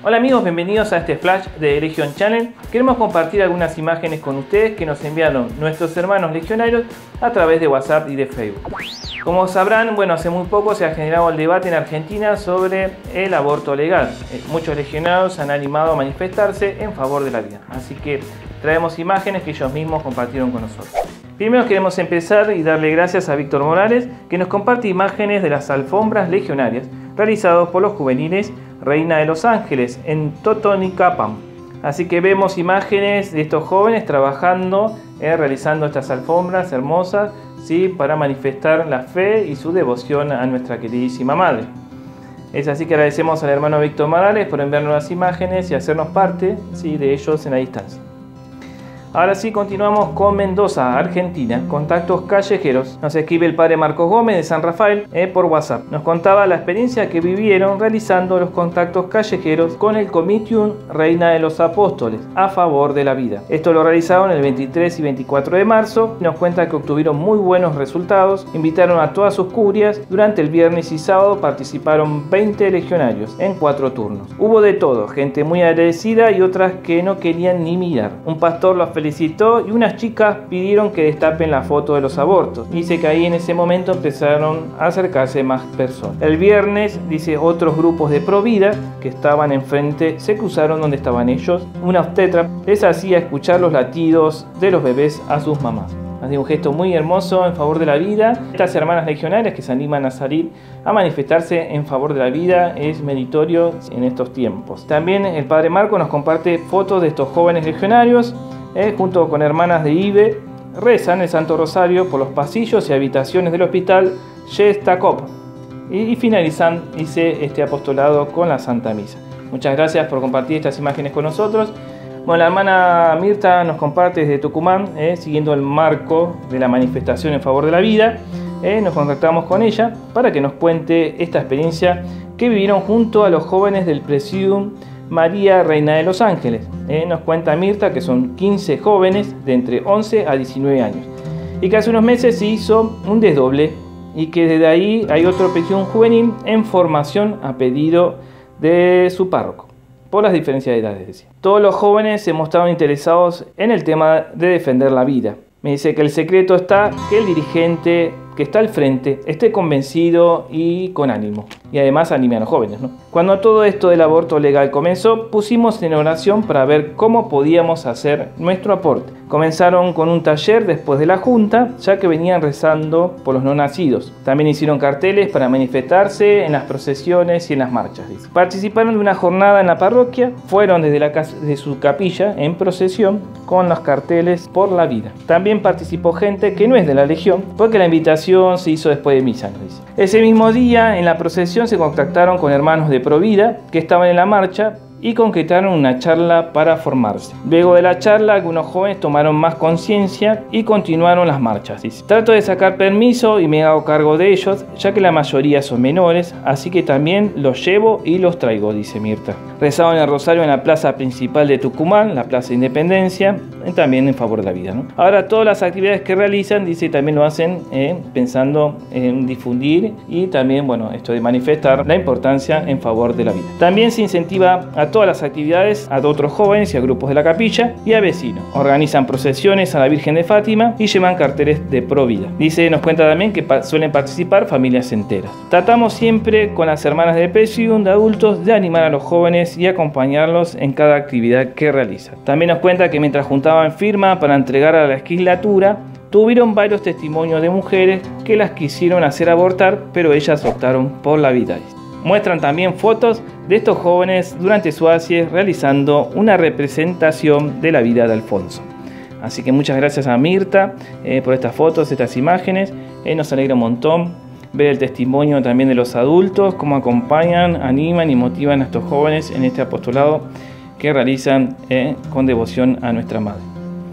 Hola amigos, bienvenidos a este flash de Legion Channel. Queremos compartir algunas imágenes con ustedes que nos enviaron nuestros hermanos legionarios a través de WhatsApp y de Facebook. Como sabrán, hace muy poco se ha generado el debate en Argentina sobre el aborto legal. Muchos legionarios han animado a manifestarse en favor de la vida. Así que traemos imágenes que ellos mismos compartieron con nosotros. Primero queremos empezar y darle gracias a Víctor Morales, que nos comparte imágenes de las alfombras legionarias realizados por los juveniles Reina de los Ángeles en Totonicapán. Así que vemos imágenes de estos jóvenes trabajando, realizando estas alfombras hermosas, ¿sí? Para manifestar la fe y su devoción a nuestra queridísima madre. Es así que agradecemos al hermano Víctor Morales por enviarnos las imágenes y hacernos parte, ¿sí? De ellos en la distancia. Ahora sí, continuamos con Mendoza, Argentina. Contactos callejeros. Nos escribe el padre Marcos Gómez de San Rafael por WhatsApp. Nos contaba la experiencia que vivieron realizando los contactos callejeros con el Comitium Reina de los Apóstoles a favor de la vida. Esto lo realizaron el 23 y 24 de marzo. Nos cuenta que obtuvieron muy buenos resultados. Invitaron a todas sus curias. Durante el viernes y sábado participaron 20 legionarios en 4 turnos. Hubo de todo, gente muy agradecida y otras que no querían ni mirar. Un pastor los felicitó y unas chicas pidieron que destapen la foto de los abortos. Dice que ahí en ese momento empezaron a acercarse más personas. El viernes, dice, otros grupos de Provida que estaban enfrente se cruzaron donde estaban ellos. Una obstetra les hacía escuchar los latidos de los bebés a sus mamás. Así un gesto muy hermoso en favor de la vida. Estas hermanas legionarias que se animan a salir a manifestarse en favor de la vida es meritorio en estos tiempos. También el padre Marco nos comparte fotos de estos jóvenes legionarios. Junto con hermanas de IBE, rezan el Santo Rosario por los pasillos y habitaciones del hospital Shestakov y finalizan, dice, este apostolado con la Santa Misa. Muchas gracias por compartir estas imágenes con nosotros. La hermana Mirta nos comparte desde Tucumán, siguiendo el marco de la manifestación en favor de la vida. Nos contactamos con ella para que nos cuente esta experiencia que vivieron junto a los jóvenes del Presidium María Reina de los Ángeles. Nos cuenta Mirta que son 15 jóvenes de entre 11 a 19 años y que hace unos meses se hizo un desdoble y que desde ahí hay otro presidium juvenil en formación a pedido de su párroco por las diferencias de edades, decía. Todos los jóvenes se mostraron interesados en el tema de defender la vida. Me dice que el secreto está que el dirigente que está al frente esté convencido y con ánimo. Y además anime a los jóvenes, ¿no? Cuando todo esto del aborto legal comenzó, pusimos en oración para ver cómo podíamos hacer nuestro aporte. Comenzaron con un taller después de la junta, ya que venían rezando por los no nacidos. También hicieron carteles para manifestarse en las procesiones y en las marchas. Dice. Participaron de una jornada en la parroquia, fueron desde su capilla en procesión con los carteles por la vida. También participó gente que no es de la Legión, porque la invitación se hizo después de misa, nos dice. Ese mismo día, en la procesión, se contactaron con hermanos de Provida que estaban en la marcha y concretaron una charla para formarse. Luego de la charla, algunos jóvenes tomaron más conciencia y continuaron las marchas. Dice. Trato de sacar permiso y me hago cargo de ellos, ya que la mayoría son menores, así que también los llevo y los traigo, dice Mirta. Rezaron el rosario en la plaza principal de Tucumán, la Plaza Independencia, también en favor de la vida, ¿no? Ahora todas las actividades que realizan, dice, también lo hacen pensando en difundir y también, esto de manifestar la importancia en favor de la vida. También se incentiva a todas las actividades a otros jóvenes y a grupos de la capilla y a vecinos. Organizan procesiones a la Virgen de Fátima y llevan carteles de Provida. Dice, nos cuenta también que suelen participar familias enteras. Tratamos siempre con las hermanas del Presidium de adultos de animar a los jóvenes y acompañarlos en cada actividad que realizan. También nos cuenta que mientras juntaban firmas para entregar a la legislatura, tuvieron varios testimonios de mujeres que las quisieron hacer abortar, pero ellas optaron por la vida. Muestran también fotos de estos jóvenes durante su ACIE realizando una representación de la vida de Alfonso. Así que muchas gracias a Mirta por estas fotos, estas imágenes. Nos alegra un montón ver el testimonio también de los adultos, cómo acompañan, animan y motivan a estos jóvenes en este apostolado que realizan con devoción a nuestra Madre.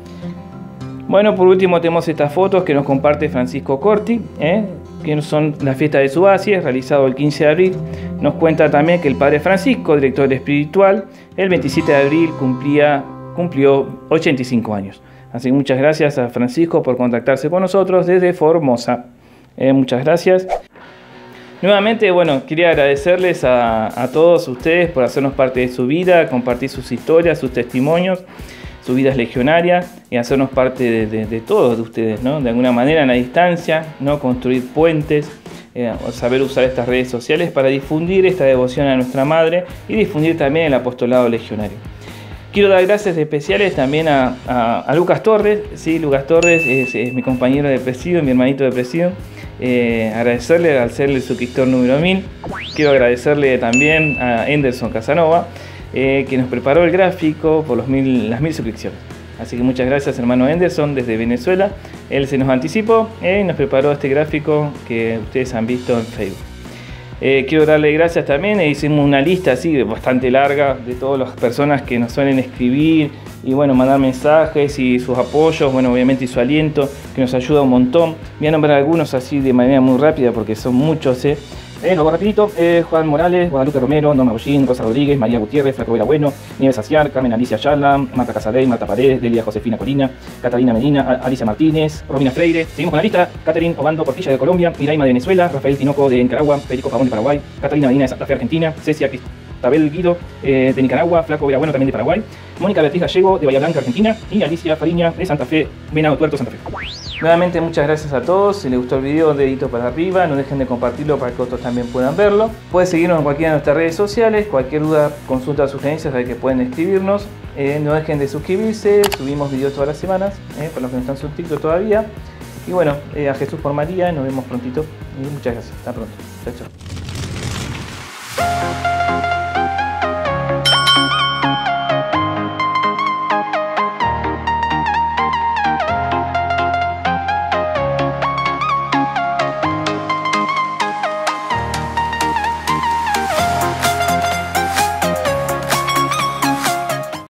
Por último tenemos estas fotos que nos comparte Francisco Corti, que son la fiesta de su ACIE, realizado el 15 de abril. Nos cuenta también que el padre Francisco, director espiritual, el 27 de abril cumplió 85 años. Así que muchas gracias a Francisco por contactarse con nosotros desde Formosa. Muchas gracias. Nuevamente, bueno, quería agradecerles a todos ustedes por hacernos parte de su vida, compartir sus historias, sus testimonios, sus vidas legionarias y hacernos parte de todos de ustedes, ¿no? De alguna manera en la distancia, ¿no? Construir puentes, saber usar estas redes sociales para difundir esta devoción a nuestra Madre y difundir también el apostolado legionario. Quiero dar gracias especiales también a Lucas Torres. Sí, Lucas Torres es mi compañero de presidio, mi hermanito de presidio. Agradecerle al ser el suscriptor número 1000. Quiero agradecerle también a Enderson Casanova, que nos preparó el gráfico por las 1000 suscripciones. Así que muchas gracias, hermano Enderson, desde Venezuela. Él se nos anticipó y nos preparó este gráfico que ustedes han visto en Facebook. Quiero darle gracias también. Hicimos una lista así bastante larga de todas las personas que nos suelen escribir y bueno, mandar mensajes y sus apoyos, bueno, obviamente y su aliento, que nos ayuda un montón. Voy a nombrar algunos así de manera muy rápida porque son muchos. Lo hago rapidito. Juan Morales, Guadalupe Romero, Norma Bollín, Rosa Rodríguez, María Gutiérrez, Flaco Vera Bueno, Nieves Aciar, Carmen Alicia Ayala, Marta Casadei, Marta Paredes, Delia Josefina Colina, Catalina Medina, Alicia Martínez, Romina Freire. Seguimos con la lista: Catherine Obando Portilla de Colombia, Miraima de Venezuela, Rafael Tinoco de Nicaragua, Federico Pavón de Paraguay, Catalina Medina de Santa Fe, Argentina, Cecia Cristabel Guido de Nicaragua, Flaco Vera Bueno también de Paraguay, Mónica Beatriz Gallego de Bahía Blanca, Argentina y Alicia Fariña de Santa Fe, Venado Tuerto, Santa Fe. Nuevamente muchas gracias a todos. Si les gustó el video, dedito para arriba, no dejen de compartirlo para que otros también puedan verlo. Pueden seguirnos en cualquiera de nuestras redes sociales. Cualquier duda, consulta o sugerencias, saben que pueden escribirnos. No dejen de suscribirse, subimos videos todas las semanas, para los que no están suscritos todavía. Y bueno, a Jesús por María, nos vemos prontito y muchas gracias. Hasta pronto. Chao, chao.